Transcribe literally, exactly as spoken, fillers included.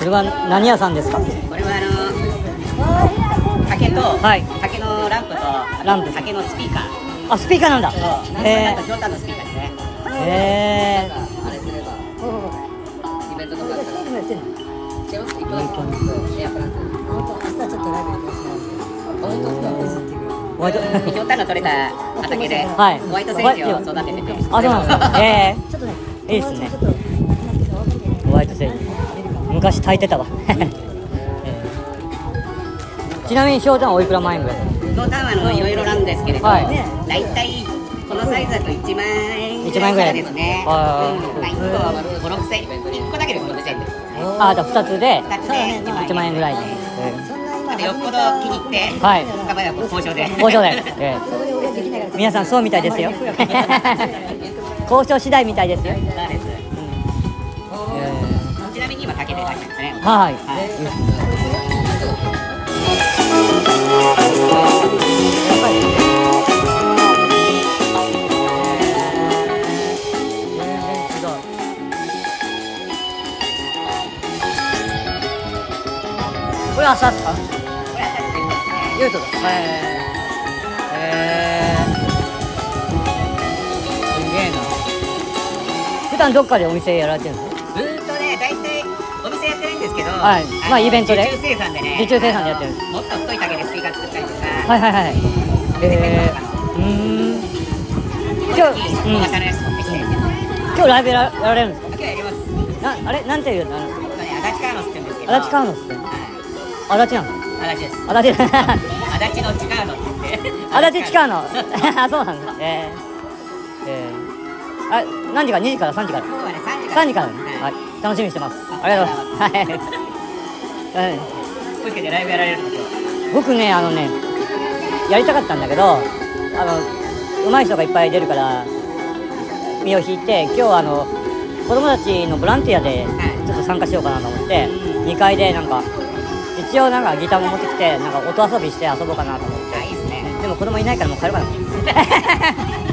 れは何屋さんですか？ これはあの竹と、 はい、 竹のランプとランプ、 竹のスピーカー。 あ、スピーカーなんだ。 へえ。上端のスピーカーですね。 へえ。 あれすればイベントとかやったら。違います。一個だけ。エアプラント。本当明日ちょっとライブできますね。本当ホワイト。 上端の取れた畑で、 はい、 ホワイトセージを育ててて。 あ、そうなんですか。ええ。ちょっとね、いいですね。ホワイトセージ。昔炊いてたわ。ちなみにひょうたんおいくら万円ぐらい？ ひょうたんはあのいろいろなんですけれど、だいたいこのサイズだといちまんえんぐらいですね。うん、まあいっこご、ろくせん、いっこだけでご、ろくせんですね。 あ、じゃあふたつでふたつでいちまんえんぐらいで。 あとよっぽど気に入って、 はい。 深場は交渉で。 交渉で。皆さんそうみたいですよ。交渉次第みたいですよ。 そうです。ちなみに今竹で炊いてますね。 はい。これ朝ですか？ これは確かにね。 ユートだ。へえ。すげえな。普段どっかでお店やられてるんですか？ ずーっとね、大体お店やってないんですけど、 はい、まあイベントで受注生産でね、 受注生産でやってる。 もっと太い竹でスピーカー作ったりとか、 はいはいはい。えー、うーん。今日、うん、 大型のやつ持ってきて、 今日ライブやらやられるんですか？ 今日やります。 な、あれ、なんていうの？あの、 これね、足立カーノスって言うんですけど、 足立カーノスって。 はい、 足立なの？ 足立です。 足立。 足立のチカーノって言って。 足立チカーノ。あ、そうなんだ。えー、えー、あ、何時から？にじからさんじから。 今日はね、さんじから。 さんじからね。はい、楽しみにしてます。ありがとうございます。はい。はい。 こうしてライブやられるの今日。 僕ね、あのね、やりたかったんだけど、あの上手い人がいっぱい出るから身を引いて、今日はあの子供たちのボランティアでちょっと参加しようかなと思って、にかいでなんか一応なんかギターも持ってきて、なんか音遊びして遊ぼうかなと思って。 あ、いいですね。 でも子供いないからもう帰ろうかな。